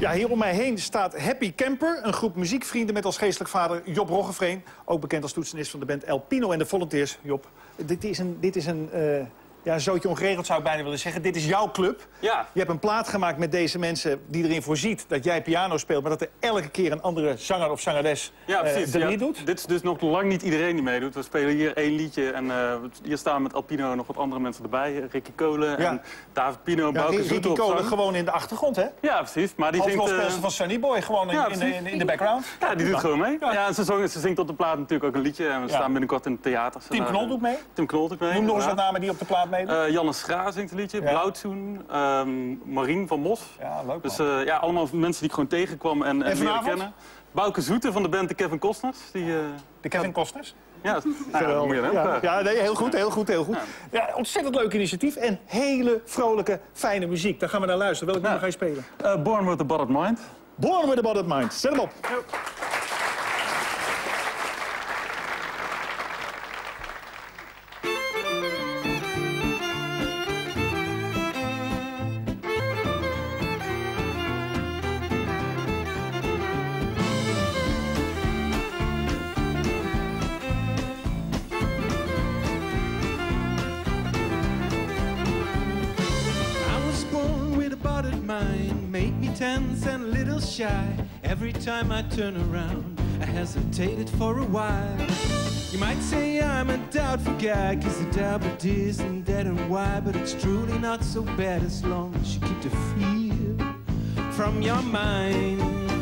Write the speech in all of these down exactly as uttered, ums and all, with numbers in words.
Ja, hier om mij heen staat Happy Camper, een groep muziekvrienden met als geestelijk vader Job Roggeveen. Ook bekend als toetsenist van de band El Pino en de Volunteers. Job, dit is een, dit is een uh, ja, zootje ongeregeld zou ik bijna willen zeggen. Dit is jouw club. Ja. Je hebt een plaat gemaakt met deze mensen die erin voorziet dat jij piano speelt, maar dat er elke keer een andere zanger of zangeres ja, precies. uh, er ja, doet. Dit is dus nog lang niet iedereen die meedoet. We spelen hier één liedje en uh, hier staan met El Pino nog wat andere mensen erbij. Ricky Kolen ja. en David Pino, ja, Bouke Zoete Ricky Kolen op gewoon in de achtergrond, hè? Ja, precies. Maar die zingt... Uh... van Sunny Boy, gewoon in, ja, in, in, in de background. Ja, die doet gewoon mee. Ja. Ja, en ze, zong, ze zingt op de plaat natuurlijk ook een liedje. En we ja. staan binnenkort in het theater. Tim Knol doet mee? Tim Knol doet mee. Noem nog eens wat namen die op de plaat meedoen. Uh, Janne Schra zingt een liedje, ja. Blauwtsoen, um, Marien van Mos. Ja, leuk. Dus uh, ja, allemaal mensen die ik gewoon tegenkwam en, en, en leren kennen. Bouke Zoete van de band de Kevin Costners. Die, uh, de Kevin Costners? Ja, nou, ja, ja, ja, nee, heel goed, heel goed, heel goed. Ja. Ja, ontzettend leuk initiatief en hele vrolijke, fijne muziek. Daar gaan we naar luisteren. Welk nummer ja. ga je spelen? Uh, Born with a Bottled Mind. Born with a Bottled Mind. Zet hem op. Ja. Mind make me tense and a little shy. Every time I turn around, I hesitated for a while. You might say I'm a doubtful guy, cause the doubt isn't dead and why. But it's truly not so bad as long as you keep the fear from your mind.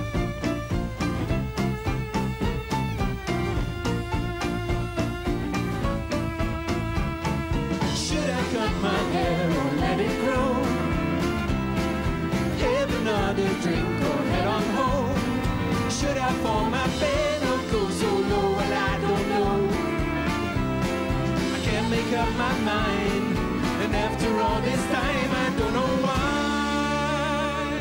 Should I cut my hair or let it grow? Another drink or head on home? Should I form my bed or go solo? Well, I don't know. I can't make up my mind, and after all this time, I don't know why.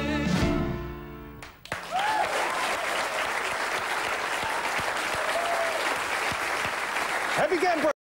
Happy Camper!